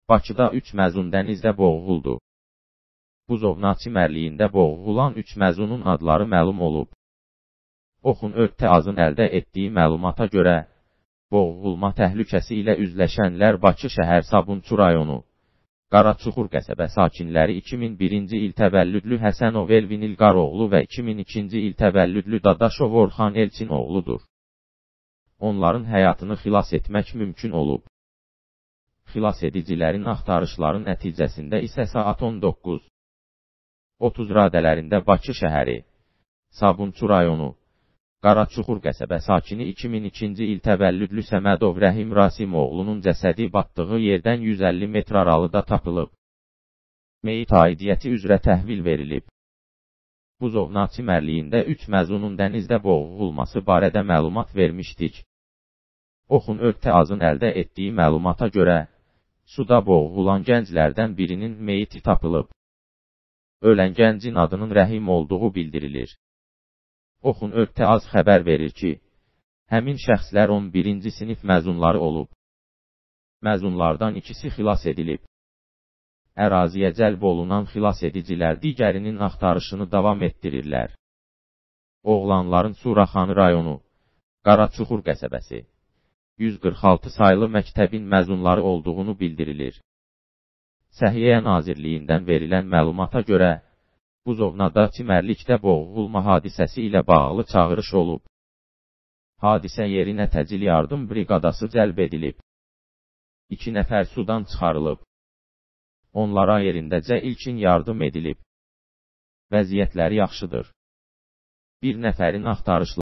Bakıda 3 məzun dənizdə boğuldu. Buzovna çimərliyində boğulan 3 məzunun adları məlum olub. Oxun Örtəazın əldə etdiyi məlumata görə, boğulma təhlükəsi ilə üzləşənlər Bakı şəhər Sabunçu rayonu, Qaraçuxur qəsəbə sakinləri 2001-ci il təvəllüdlü Həsənov Elvin İlqaroğlu və 2002-ci il təvəllüdlü Dadaşov Orxan Elçin oğludur. Onların həyatını xilas etmək mümkün olub. Xilas edicilərin axtarışların nəticəsində isə saat 19:30 radələrində Bakı şəhəri, Sabunçu rayonu, Qaraçuxur qəsəbə sakini 2002-ci il təvəllüdlü Səmədov Rəhim Rasimoğlunun cəsədi batdığı yerdən 150 metr aralıda tapılıb. Meyit aidiyyəti üzrə təhvil verilib. Buzovna çimərliyində 3 məzunun dənizdə boğulması barədə məlumat vermişdik. Oxun Örtəazın əldə etdiyi məlumata görə, suda boğulan gənclərdən birinin meyiti tapılıb. Ölən gəncin adının Rəhim olduğu bildirilir. Oxun Örtəaz xəbər verir ki, həmin şəxslər 11-ci sinif məzunları olub. Məzunlardan ikisi xilas edilib. Əraziyə cəlb olunan xilas edicilər digərinin axtarışını davam etdirirlər. Oğlanların Suraxanı rayonu, Qaraçuxur qəsəbəsi, 146 saylı məktəbin məzunları olduğunu bildirilir. Səhiyyə Nazirliyindən verilən məlumata görə, Buzovnada çimərlikdə boğulma hadisəsi ilə bağlı çağırış olub. Hadisə yerinə təcil yardım briqadası cəlb edilib. 2 nəfər sudan çıxarılıb. Onlara yerindəcə ilkin yardım edilib. Vəziyyətləri yaxşıdır. Bir nəfərin axtarışları